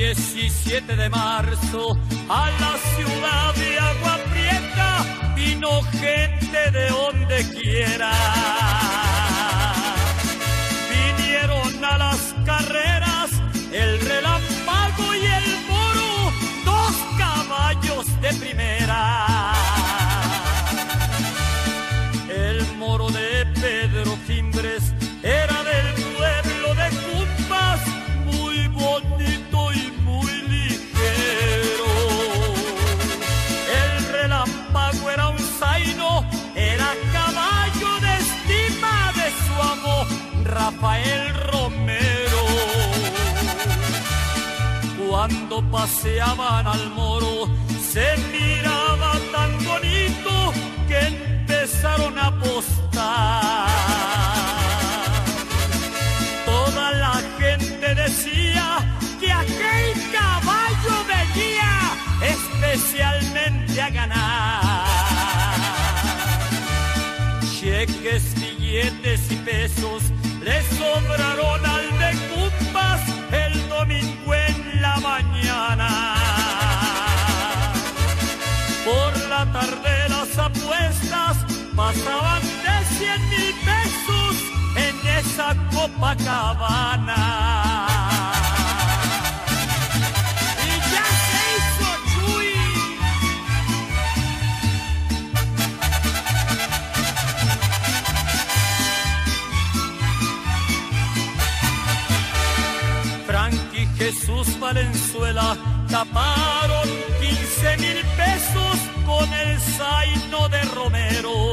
17 de marzo a la ciudad de Agua Prieta vino gente de donde quiera. Vinieron a las carreras el Relámpago y el Moro, dos caballos de primera. El Moro de Pedro Fimbres era del pueblo de Cumpas, muy bonito y muy ligero. El Relámpago era un zaino, era caballo de estima de su amo Rafael Romero. Cuando paseaban al Moro se miraba tan bonito que empezaron a apostar. Toda la gente decía que aquel caballo venía especialmente a ganar. Cheques, billetes y pesos le sobraron al de Cumpas el domingo en la mañana. Por la tarde las apuestas pasaban de 100,000 pesos en esa Copacabana. Y ya se hizo Chuy. Frankie Jesús Valenzuela taparon 15,000 pesos con el zaino de Romero.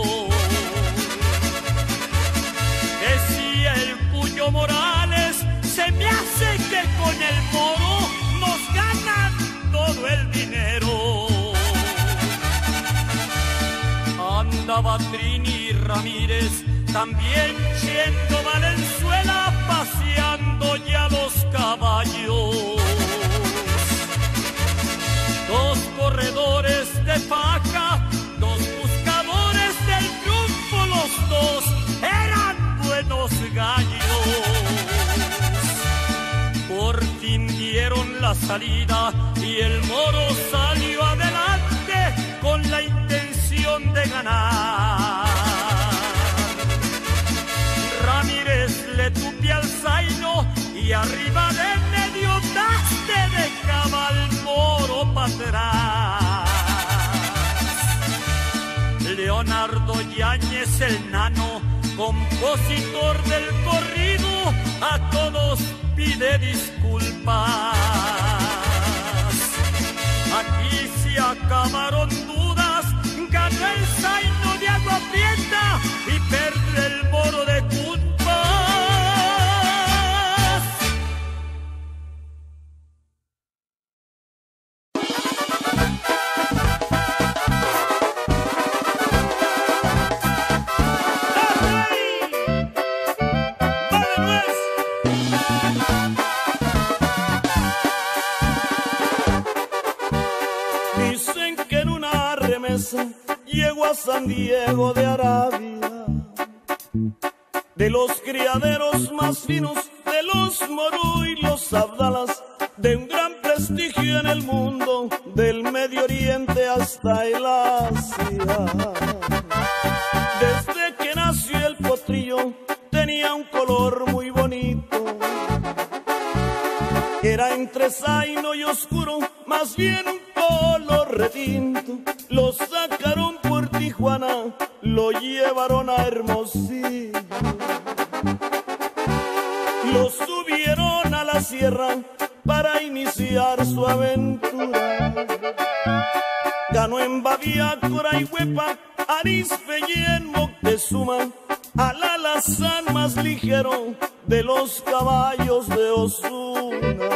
Decía el Puyo Morales, se me hace que con el Moro nos ganan todo el dinero. Andaba Trini Ramírez, también Chendo Valenzuela, paseando ya los caballos. Dos corredores de faja, dos buscadores del triunfo, los dos eran buenos gallos. Por fin dieron la salida y el Moro salió adelante con la intención de ganar. Ramírez le tupía al zaino y arriba de medio taste dejaba al Moro para atrás. Leonardo Yáñez el Nano, compositor del corrido, a todos pide disculpas. Aquí se acabaron dudas, ganó el zaino de Agua Prieta y perdió el Moro de Cumpas. Dicen que en una remesa llegó a San Diego de Arabia, de los criaderos más finos, de los Morú y los Abdalas, de un gran prestigio en el mundo, del Medio Oriente hasta el Asia. Desde que nació el potrillo tenía un color muy bonito, era entre zaino y oscuro, más bien un color retinto. Lo sacaron por Tijuana, lo llevaron a Hermosillo, lo subieron a la sierra para iniciar su aventura. Ganó en Babiácora y Huepa, Arizpe y en Moctezuma, al alazán más ligero de los caballos de Osuna.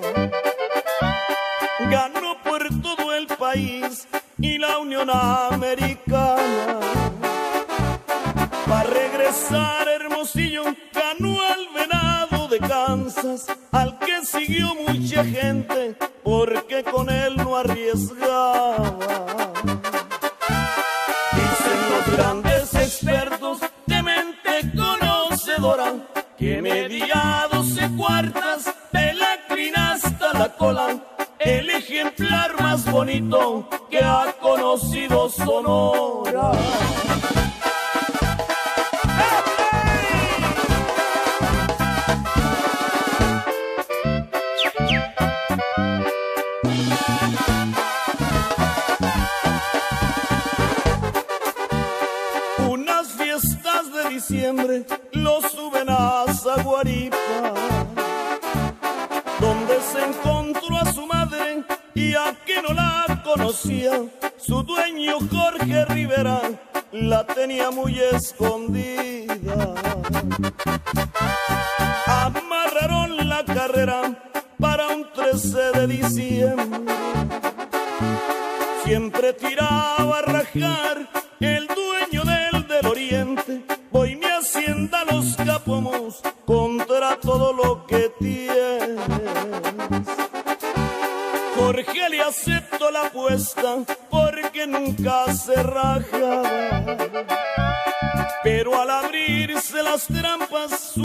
Ganó por todo el país y la Unión Americana. Para regresar a Hermosillo ganó al Venado de Kansas, al que siguió mucha gente porque con él no arriesgaba. Dicen los grandes expertos de mente conocedora que media 12 cuartas de la crina hasta la cola, el ejemplar más bonito que ha conocido Sonora. Unas fiestas de diciembre lo suben a Zaguaripa, donde se encontró a su madre y a que no la conocía, su dueño Jorge Rivera la tenía muy escondida. Amarraron la carrera para un 13 de diciembre, siempre tiraba a rajar el dueño del oriente. Voy mi hacienda a Los Capomos contra todo lo que tienes. Jorge le aceptó la apuesta porque nunca se rajaba, pero al abrirse las trampas